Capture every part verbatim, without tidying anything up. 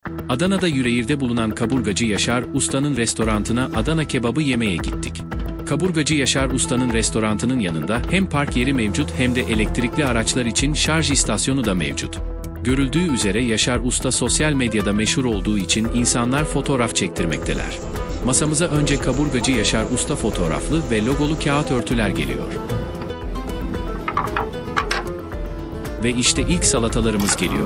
Adana'da Yüreğir'de bulunan kaburgacı Yaşar Usta'nın restorantına Adana kebabı yemeye gittik. Kaburgacı Yaşar Usta'nın restorantının yanında hem park yeri mevcut hem de elektrikli araçlar için şarj istasyonu da mevcut. Görüldüğü üzere Yaşar Usta sosyal medyada meşhur olduğu için insanlar fotoğraf çektirmekteler. Masamıza önce kaburgacı Yaşar Usta fotoğraflı ve logolu kağıt örtüler geliyor. Ve işte ilk salatalarımız geliyor.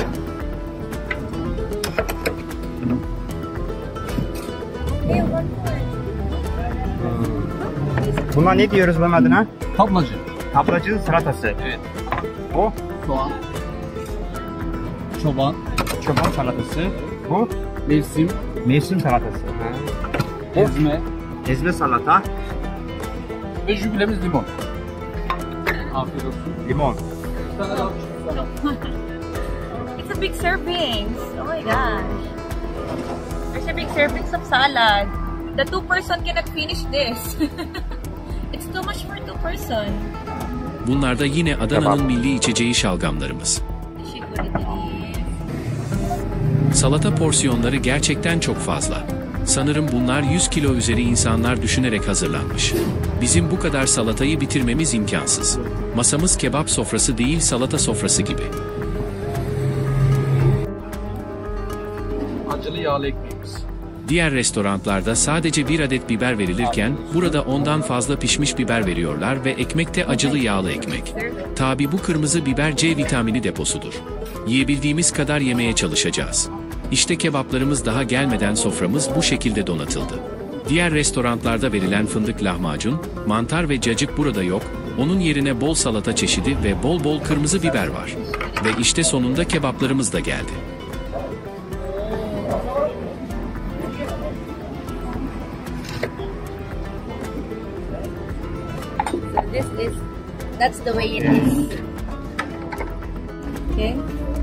Buna ne diyoruz bunun adına? Tablacı. Tablacı salatası. Evet. Bu? Soğan. Çoban. Çoban salatası. Bu? Mevsim. Mevsim salatası. Bu? Ezme. Ezme salata. Ve jübilemiz limon. Afiyet olsun. Limon. Bir tane daha bir şey. It's a big servings. Oh my gosh. There's a big servings of salad. The two person cannot finish this. It's too much for two person. Bunlar da yine Adana'nın milli içeceği şalgamlarımız. Teşekkür ederim. Salata porsiyonları gerçekten çok fazla. Sanırım bunlar yüz kilo üzeri insanlar düşünerek hazırlanmış. Bizim bu kadar salatayı bitirmemiz imkansız. Masamız kebap sofrası değil salata sofrası gibi. Acılı yağlı ekmeğimiz. Diğer restoranlarda sadece bir adet biber verilirken burada ondan fazla pişmiş biber veriyorlar ve ekmekte acılı yağlı ekmek. Tabi bu kırmızı biber C vitamini deposudur. Yiyebildiğimiz kadar yemeye çalışacağız. İşte kebaplarımız daha gelmeden soframız bu şekilde donatıldı. Diğer restoranlarda verilen fındık lahmacun, mantar ve cacık burada yok, onun yerine bol salata çeşidi ve bol bol kırmızı biber var. Ve işte sonunda kebaplarımız da geldi. This is, that's the way it is. Okay.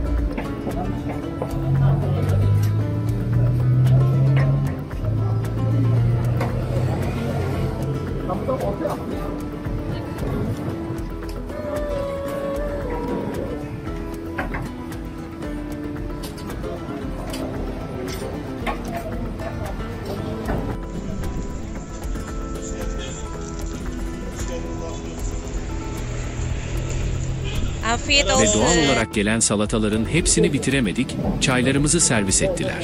Afiyet olsun. Ve doğal olarak gelen salataların hepsini bitiremedik, çaylarımızı servis ettiler.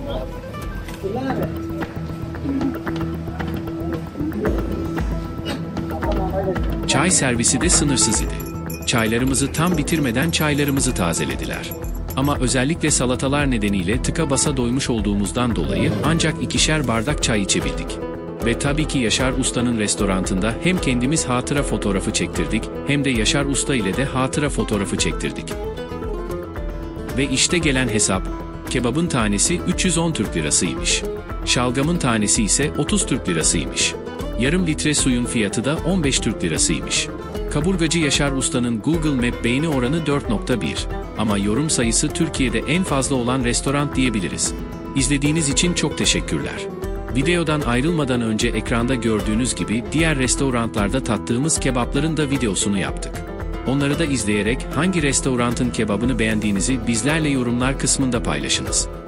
Çay servisi de sınırsız idi. Çaylarımızı tam bitirmeden çaylarımızı tazelediler. Ama özellikle salatalar nedeniyle tıka basa doymuş olduğumuzdan dolayı ancak ikişer bardak çay içebildik. Ve tabii ki Yaşar Usta'nın restorantında hem kendimiz hatıra fotoğrafı çektirdik, hem de Yaşar Usta ile de hatıra fotoğrafı çektirdik. Ve işte gelen hesap, kebabın tanesi üç yüz on Türk lirasıymış. Şalgamın tanesi ise otuz Türk lirasıymış. Yarım litre suyun fiyatı da on beş Türk lirasıymış. Kaburgacı Yaşar Usta'nın Google Map beğeni oranı dört nokta bir. Ama yorum sayısı Türkiye'de en fazla olan restoran diyebiliriz. İzlediğiniz için çok teşekkürler. Videodan ayrılmadan önce ekranda gördüğünüz gibi diğer restoranlarda tattığımız kebapların da videosunu yaptık. Onları da izleyerek hangi restoranın kebabını beğendiğinizi bizlerle yorumlar kısmında paylaşınız.